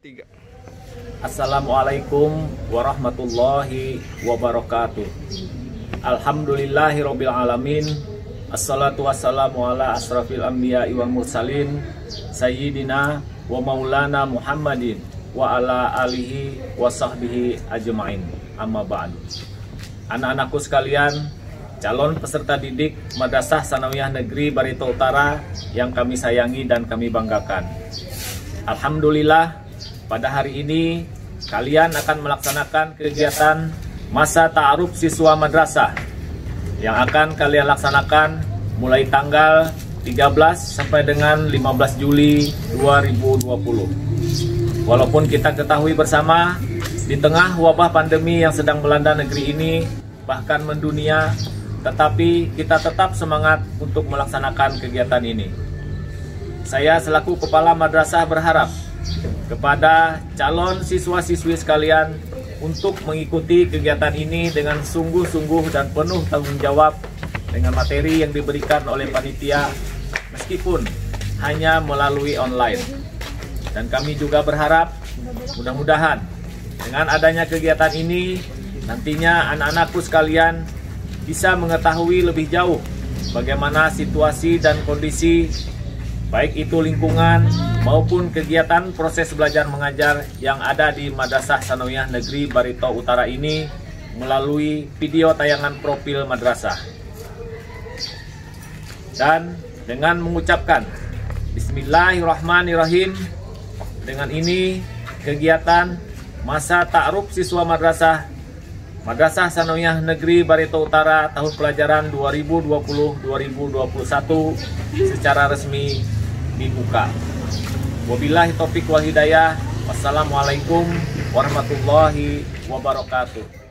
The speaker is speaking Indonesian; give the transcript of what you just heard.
3. Assalamualaikum warahmatullahi wabarakatuh. Alhamdulillahirabbil alamin. Assalatu wassalamu ala asrafil anbiya'i wal mursalin sayyidina wa maulana Muhammadin wa ala alihi wa sahbihi ajma'in. Amma ba'du. Anak-anakku sekalian, calon peserta didik Madrasah Sanawiyah Negeri Barito Utara yang kami sayangi dan kami banggakan. Alhamdulillah, pada hari ini kalian akan melaksanakan kegiatan masa ta'aruf siswa madrasah yang akan kalian laksanakan mulai tanggal 13 sampai dengan 15 Juli 2020. Walaupun kita ketahui bersama, di tengah wabah pandemi yang sedang melanda negeri ini, bahkan mendunia, tetapi kita tetap semangat untuk melaksanakan kegiatan ini. Saya selaku Kepala Madrasah berharap kepada calon siswa-siswi sekalian untuk mengikuti kegiatan ini dengan sungguh-sungguh dan penuh tanggung jawab dengan materi yang diberikan oleh panitia meskipun hanya melalui online. Dan kami juga berharap mudah-mudahan dengan adanya kegiatan ini nantinya anak-anakku sekalian bisa mengetahui lebih jauh bagaimana situasi dan kondisi baik itu lingkungan maupun kegiatan proses belajar mengajar yang ada di Madrasah Sanawiyah Negeri Barito Utara ini melalui video tayangan profil madrasah. Dan dengan mengucapkan Bismillahirrahmanirrahim, dengan ini kegiatan masa ta'aruf siswa Madrasah Sanawiyah Negeri Barito Utara tahun pelajaran 2020-2021 secara resmi dibuka. Wabillahi taufiq wal hidayah. Wassalamualaikum warahmatullahi wabarakatuh.